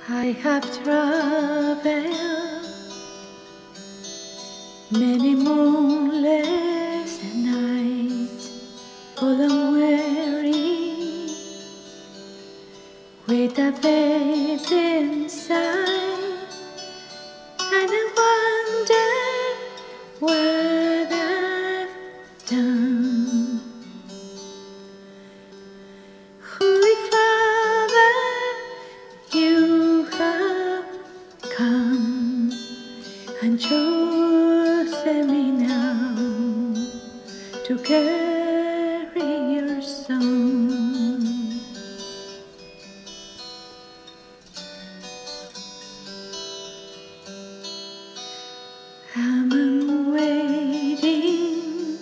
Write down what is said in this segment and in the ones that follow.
I have traveled many moonless nights, full and weary, with a faith inside, and I wonder what I've done. Holy Father, you have come and chosen me now to carry your song. I'm waiting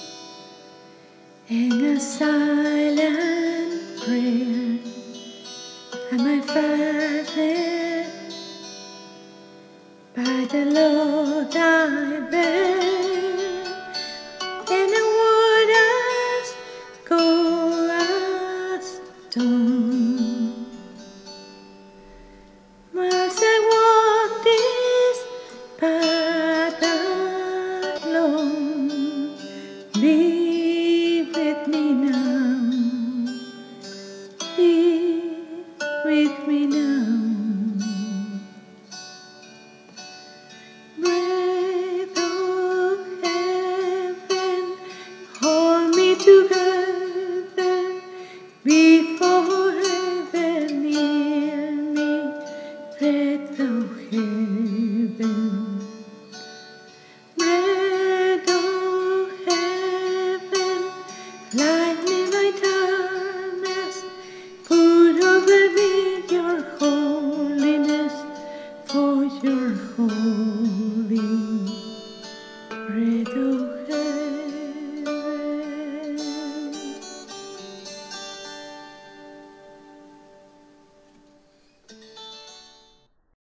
in a silent prayer, and my Father, by the Lord I bear, and I would ask, go as dawn. Must I walk this path alone? Be with me now, be with me now. Breath of heaven, hold me together before heaven near me. Breath of heaven, breath of heaven, light me my darkness, put over me your holiness, for your holy breath of